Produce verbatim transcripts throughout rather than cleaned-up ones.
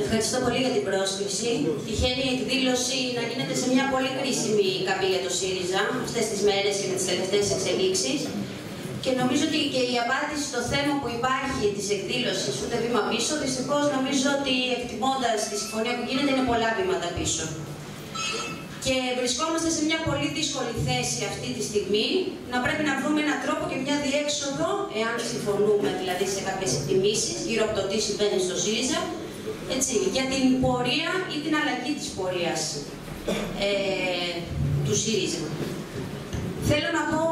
Ευχαριστώ πολύ για την πρόσκληση. Τυχαίνει η εκδήλωση να γίνεται σε μια πολύ κρίσιμη καμπή για το ΣΥΡΙΖΑ αυτές τις μέρες και με τις τελευταίες εξελίξεις. Και νομίζω ότι και η απάντηση στο θέμα που υπάρχει της εκδήλωσης, ούτε βήμα πίσω, δυστυχώς νομίζω ότι εκτιμώντας τη συμφωνία που γίνεται είναι πολλά βήματα πίσω. Και βρισκόμαστε σε μια πολύ δύσκολη θέση αυτή τη στιγμή, να πρέπει να βρούμε έναν τρόπο και μια διέξοδο, εάν συμφωνούμε δηλαδή σε κάποιες εκτιμήσεις γύρω από το τι συμβαίνει στο ΣΥΡΙΖΑ, έτσι, για την πορεία ή την αλλαγή της πορείας ε, του ΣΥΡΙΖΑ. Θέλω να πω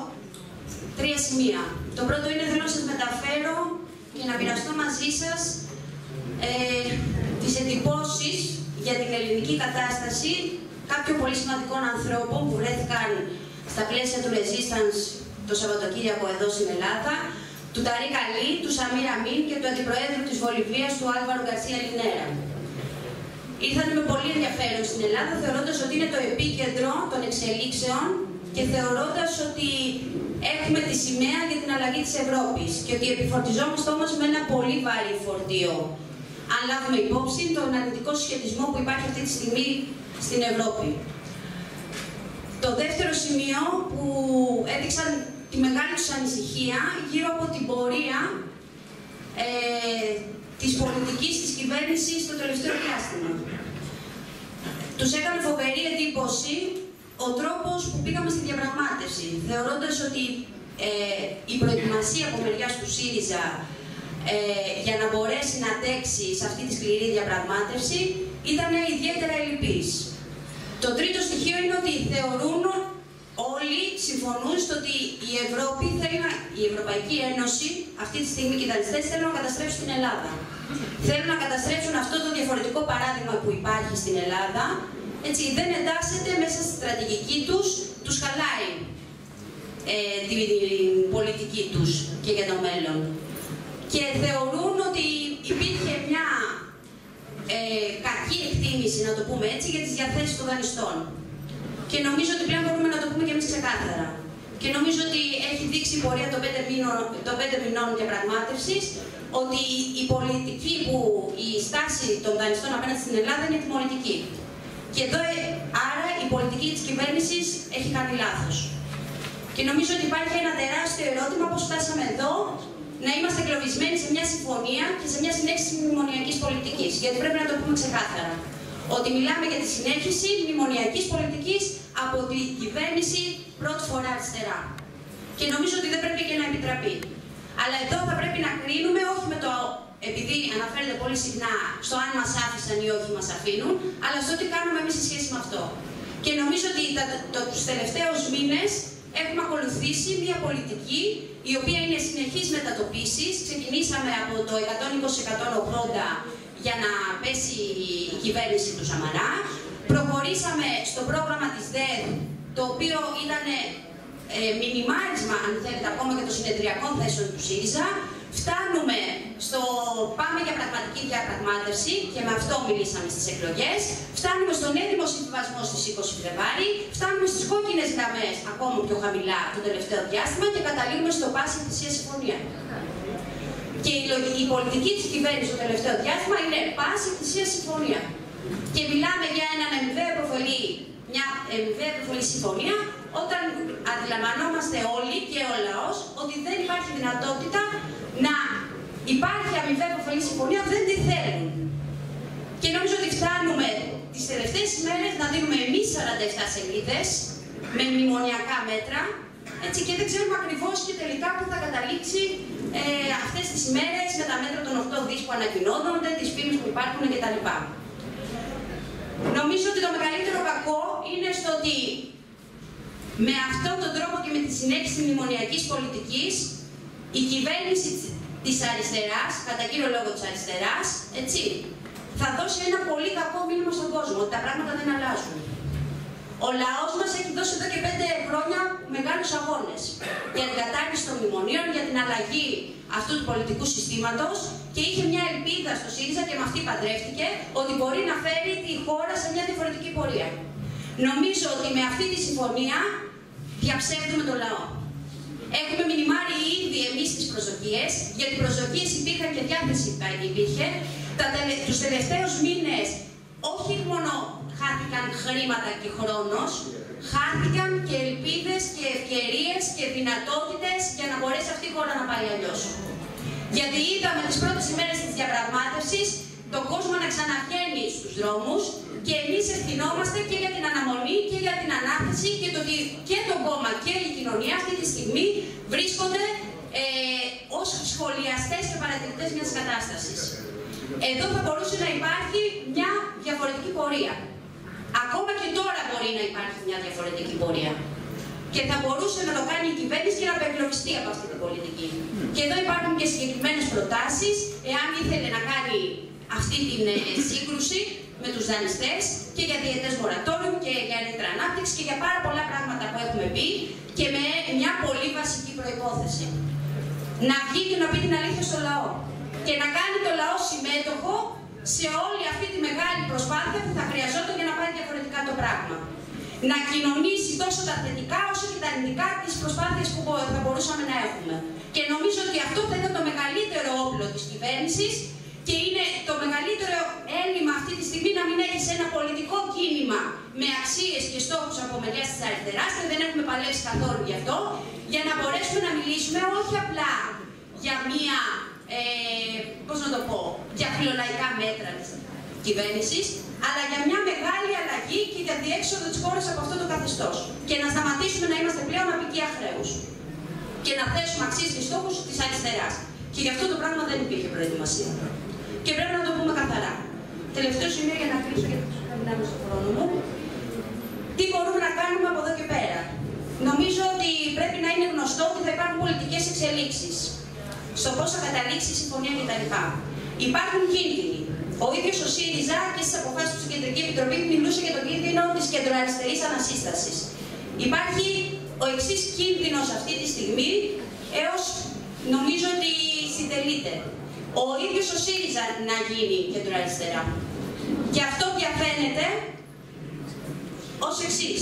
τρία σημεία. Το πρώτο είναι θέλω να σας μεταφέρω και να μοιραστώ μαζί σας ε, τις εντυπώσεις για την ελληνική κατάσταση κάποιων πολύ σημαντικών ανθρώπων που βρέθηκαν στα πλαίσια του Resistance το Σαββατοκύριακο εδώ στην Ελλάδα, του Ταρίκ Αλί, του Σαμίρ Αμίν και του Αντιπροέδρου της Βολιβίας, του Άλβαρο Γκαρσία Λινέρα. Ήρθαν με πολύ ενδιαφέρον στην Ελλάδα, θεωρώντας ότι είναι το επίκεντρο των εξελίξεων και θεωρώντας ότι έχουμε τη σημαία για την αλλαγή της Ευρώπης και ότι επιφορτιζόμαστε όμως με ένα πολύ βαρύ φορτίο. Αν λάβουμε υπόψη τον αρνητικό συσχετισμό που υπάρχει αυτή τη στιγμή στην Ευρώπη. Το δεύτερο σημείο που έδειξαν τη μεγάλη τους ανησυχία γύρω από την πορεία ε, της πολιτικής της κυβέρνησης στο τελευταίο διάστημα. Τους έκανε φοβερή εντύπωση ο τρόπος που πήγαμε στη διαπραγμάτευση, θεωρώντας ότι ε, η προετοιμασία από μεριάς του ΣΥΡΙΖΑ ε, για να μπορέσει να αντέξει σε αυτή τη σκληρή διαπραγμάτευση ήταν ιδιαίτερα ελλειπής. Το τρίτο στοιχείο είναι ότι θεωρούν όλοι, συμφωνούν στο ότι η Ευρώπη θέλει να, η Ευρωπαϊκή Ένωση, αυτή τη στιγμή και οι δανειστές θέλουν να καταστρέψουν την Ελλάδα. Θέλουν να καταστρέψουν αυτό το διαφορετικό παράδειγμα που υπάρχει στην Ελλάδα. Έτσι, δεν εντάσσεται μέσα στη στρατηγική τους, τους χαλάει ε, την, την πολιτική τους και για το μέλλον. Και θεωρούν ότι υπήρχε μια ε, κακή εκτίμηση, να το πούμε έτσι, για τις διαθέσεις των δανειστών. Και νομίζω ότι πλέον μπορούμε να το πούμε και εμείς ξεκάθαρα. Και νομίζω ότι έχει δείξει η πορεία των πέντε μηνών, των πέντε μηνών διαπραγμάτευσης ότι η πολιτική που, η στάση των δανειστών απέναντι στην Ελλάδα είναι τιμωρητική. Και εδώ, άρα, η πολιτική της κυβέρνησης έχει κάνει λάθος. Και νομίζω ότι υπάρχει ένα τεράστιο ερώτημα πώς φτάσαμε εδώ να είμαστε εγκλωβισμένοι σε μια συμφωνία και σε μια συνέχιση μνημονιακής πολιτικής. Γιατί πρέπει να το πούμε ξεκάθαρα. Ότι μιλάμε για τη συνέχιση μνημονιακής πολιτικής από την κυβέρνηση πρώτη φορά αριστερά. Και νομίζω ότι δεν πρέπει και να επιτραπεί. Αλλά εδώ θα πρέπει να κρίνουμε όχι με το. Επειδή αναφέρεται πολύ συχνά στο αν μας άφησαν ή όχι μας αφήνουν, αλλά στο τι κάνουμε εμείς σε σχέση με αυτό. Και νομίζω ότι τα, το, τους τελευταίους μήνες έχουμε ακολουθήσει μια πολιτική η οποία είναι συνεχής μετατοπίσεις. Ξεκινήσαμε από το εκατόν είκοσι εκατόν ογδόντα για να πέσει η κυβέρνηση του Σαμαρά. Προχωρήσαμε στο πρόγραμμα της ΔΕΔ, το οποίο ήταν ε, μινιμάρισμα, αν θέλετε, ακόμα και των συνεδριακών θέσεων του ΣΥΡΙΖΑ. Φτάνουμε στο πάμε για πραγματική διαπραγμάτευση και με αυτό μιλήσαμε στις εκλογές. Φτάνουμε στον έτοιμο συμβιβασμό στις είκοσι Φλεβάρι. Φτάνουμε στις κόκκινες γραμμές ακόμα πιο χαμηλά το τελευταίο διάστημα και καταλήγουμε στο πάση θυσία συμφωνία. Και η, η πολιτική της κυβέρνησης το τελευταίο διάστημα είναι πάση θυσία συμφωνία. Και μιλάμε για έναν εμβαία προφολή, μια εμβαία προφολή συμφωνία, όταν αντιλαμβανόμαστε όλοι και ο λαός ότι δεν υπάρχει δυνατότητα να υπάρχει αμοιβαία προφολή συμφωνία, δεν τη θέλουν. Και νομίζω ότι φτάνουμε τις τελευταίες ημέρες να δίνουμε εμείς σαράντα επτά σελίδες με μνημονιακά μέτρα, έτσι, και δεν ξέρουμε ακριβώς και τελικά που θα καταλήξει ε, αυτές τις ημέρες με τα μέτρα των οκτώ δις που ανακοινώνονται, τις φήμες που υπάρχουν κτλ. Νομίζω ότι το μεγαλύτερο κακό είναι στο ότι με αυτόν τον τρόπο και με τη συνέχιση μνημονιακής πολιτικής, η κυβέρνηση της αριστεράς, κατά κύριο λόγο της αριστεράς, έτσι, θα δώσει ένα πολύ κακό μήνυμα στον κόσμο, ότι τα πράγματα δεν αλλάζουν. Ο λαός μας έχει δώσει εδώ και πέντε χρόνια μεγάλους αγώνες για την κατάργηση των μνημονίων, για την αλλαγή αυτού του πολιτικού συστήματος και είχε μια ελπίδα στο ΣΥΡΙΖΑ και με αυτή παντρεύτηκε ότι μπορεί να φέρει τη χώρα σε μια διαφορετική πορεία. Νομίζω ότι με αυτή τη συμφωνία διαψεύδουμε τον λαό. Έχουμε μηνυμάρει ήδη εμείς τις προσδοκίες, γιατί προσδοκίες υπήρχαν και διάθεση υπήρχε, τελε... τους τελευταίους μήνες όχι μόνο χάθηκαν χρήματα και χρόνος, χάθηκαν και ελπίδες και ευκαιρίες και δυνατότητες για να μπορέσει αυτή η χώρα να πάει αλλιώς. Γιατί είδαμε τις πρώτες ημέρες της διαπραγμάτευσης τον κόσμο να ξαναβγαίνει στους δρόμους και εμείς ευθυνόμαστε και για την αναμονή και για την ανάθεση και το ότι και το κόμμα και η κοινωνία αυτή τη στιγμή βρίσκονται ε, ως σχολιαστές και παρατηρητές μιας κατάστασης. Εδώ θα μπορούσε να υπάρχει μια διαφορετική πορεία. Ακόμα και τώρα μπορεί να υπάρχει μια διαφορετική πορεία. Και θα μπορούσε να το κάνει η κυβέρνηση και να απεγκλωβιστεί από αυτή την πολιτική. Και εδώ υπάρχουν και συγκεκριμένες προτάσεις, εάν ήθελε να κάνει αυτή την ε, σύγκρουση με τους δανειστές και για διετές μορατόριο και για ρήτρα ανάπτυξη και για πάρα πολλά πράγματα που έχουμε πει και με μια πολύ βασική προϋπόθεση. Να βγει και να πει την αλήθεια στο λαό και να κάνει το λαό συμμέτοχο σε όλη αυτή τη μεγάλη προσπάθεια που θα χρειαζόταν για να πάει διαφορετικά το πράγμα. Να κοινωνήσει τόσο τα θετικά όσο και τα αρνητικά τις προσπάθειες που θα μπορούσαμε να έχουμε. Και νομίζω ότι αυτό θα ήταν το μεγαλύτερο όπλο της κυβέρνησης και είναι το μεγαλύτερο έλλειμμα αυτή τη στιγμή να μην έχεις ένα πολιτικό κίνημα με αξίες και στόχους από μεριάς της αριστεράς και δεν έχουμε παλέψει καθόλου γι' αυτό, για να μπορέσουμε να μιλήσουμε όχι απλά για μία, ε, πώς να το πω, για φιλολαϊκά μέτρα της κυβέρνησης, αλλά για μια μεγάλη αλλαγή και για διέξοδο της χώρας από αυτό το καθεστώς. Και να σταματήσουμε να είμαστε πλέον απικία χρέους. Και να θέσουμε αξίες και στόχους της αριστεράς. Και γι' αυτό το πράγμα δεν υπήρχε προετοιμασία. Και πρέπει να το πούμε καθαρά. Τελευταίο σημείο για να κλείσω, γιατί μιλάμε στον χρόνο μου. Τι μπορούμε να κάνουμε από εδώ και πέρα. Νομίζω ότι πρέπει να είναι γνωστό ότι θα υπάρχουν πολιτικές εξελίξεις. Στο πώς θα καταλήξει η συμφωνία κτλ. Υπάρχουν κίνδυνοι. Ο ίδιος ο ΣΥΡΙΖΑ και στις αποφάσεις του στην Κεντρική Επιτροπή μιλούσε για τον κίνδυνο της κεντροαριστερής ανασύστασης. Υπάρχει ο εξής κίνδυνος αυτή τη στιγμή, έως νομίζω ότι συντελείται. Ο ίδιος ο ΣΥΡΙΖΑ να γίνει κεντροαριστερά. Και αυτό διαφαίνεται ως εξής.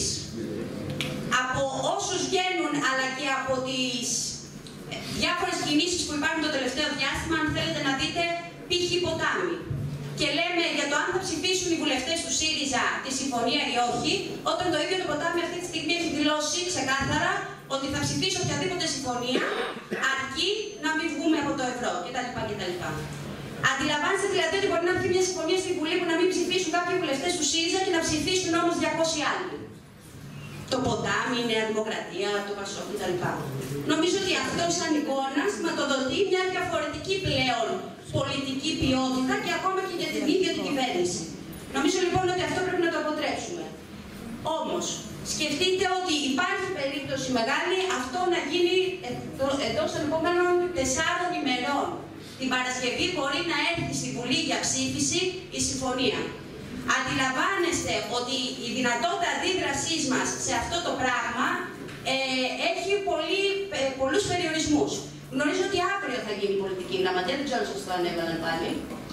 Από όσους βγαίνουν, αλλά και από τις διάφορες κινήσεις που υπάρχουν το τελευταίο διάστημα, αν θέλετε να δείτε π.χ. ποτάμι. Και λέμε για το αν θα ψηφίσουν οι βουλευτές του ΣΥΡΙΖΑ τη συμφωνία ή όχι, όταν το ίδιο το ποτάμι αυτή τη στιγμή έχει δηλώσει ξεκάθαρα ότι θα ψηφίσει οποιαδήποτε συμφωνία, αρκεί να μην βγούμε από το ευρώ κτλ. κτλ. Αντιλαμβάνεστε δηλαδή ότι μπορεί να έρθει μια συμφωνία στη Βουλή που να μην ψηφίσουν κάποιοι βουλευτές του ΣΥΡΙΖΑ και να ψηφίσουν όμως διακόσιοι άλλοι. Το ποτάμι, η Νέα Δημοκρατία, το Πασόκ κτλ. Νομίζω ότι αυτό σαν εικόνα σηματοδοτεί μια διαφορετική πλέον πολιτική ποιότητα και ακόμα και για την ίδια την κυβέρνηση. Νομίζω λοιπόν ότι αυτό πρέπει να το αποτρέψουμε. Όμως, σκεφτείτε ότι υπάρχει περίπτωση μεγάλη αυτό να γίνει εντός των επόμενων τεσσάρων ημερών. Την Παρασκευή μπορεί να έρθει στη Βουλή για ψήφιση η συμφωνία. Αντιλαμβάνεστε ότι η δυνατότητα αντίδρασής μας σε αυτό το πράγμα ε, έχει πολύ, ε, πολλούς περιορισμούς. Γνωρίζω ότι αύριο θα γίνει πολιτική γραμματεία, δεν ξέρω αν σας το ανέβαλαν πάλι.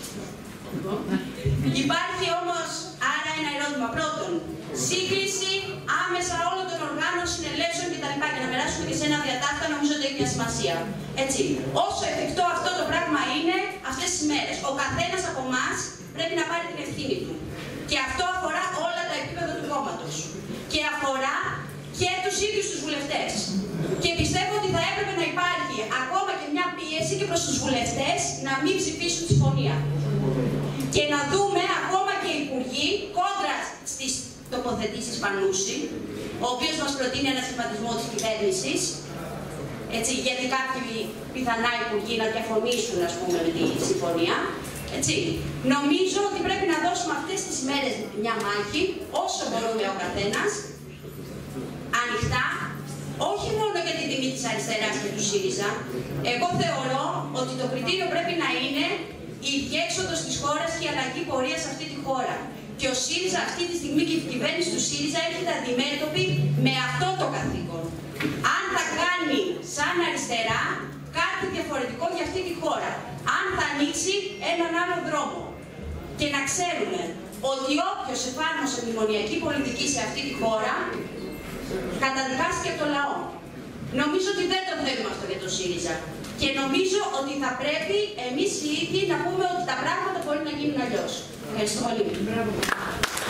Υπάρχει όμως άρα ένα ερώτημα. Πρώτον, σύγκληση άμεσα όλων των οργάνων, συνελεύσεων κτλ. Και να περάσουμε και σε ένα διατάφτα, νομίζω ότι έχει μια σημασία. Έτσι, όσο εφικτό αυτό το πράγμα είναι αυτές τις μέρες, ο καθένας από εμάς πρέπει να πάρει την ευθύνη του. Και αυτό αφορά όλα τα επίπεδα του κόμματος. Και αφορά και τους ίδιους τους βουλευτές. Και πιστεύω ότι θα έπρεπε να υπάρχει ακόμα και μια πίεση και προς τους βουλευτές να μην ψηφίσουν τη συμφωνία. Και να δούμε ακόμα και οι υπουργοί κόντρα στις τοποθετήσεις Πανούση, ο οποίος μας προτείνει ένα σχηματισμό της κυβέρνησης, έτσι, γιατί κάποιοι πιθανά υπουργοί να διαφωνήσουν, ας πούμε, με τη συμφωνία. Έτσι. Νομίζω ότι πρέπει να δώσουμε αυτές τις μέρες μια μάχη, όσο μπορούμε ο καθένας, ανοιχτά, όχι μόνο για την τιμή της αριστεράς και του ΣΥΡΙΖΑ. Εγώ θεωρώ ότι το κριτήριο πρέπει να είναι η διέξοδος της χώρας και η αλλαγή πορεία σε αυτή τη χώρα. Και ο ΣΥΡΙΖΑ αυτή τη στιγμή και η κυβέρνηση του ΣΥΡΙΖΑ έρχεται αντιμέτωπη με αυτό το καθήκον. Αν θα κάνει σαν αριστερά κάτι διαφορετικό για αυτή τη χώρα. Αν θα ανοίξει έναν άλλο δρόμο. Και να ξέρουμε ότι όποιος εφάρμοσε μνημονιακή πολιτική σε αυτή τη χώρα καταδικάστηκε από το λαό. Νομίζω ότι δεν το θέλουμε αυτό για το ΣΥΡΙΖΑ. Και νομίζω ότι θα πρέπει εμείς οι ίδιοι να πούμε ότι τα πράγματα μπορεί να γίνουν αλλιώς. Ευχαριστώ πολύ.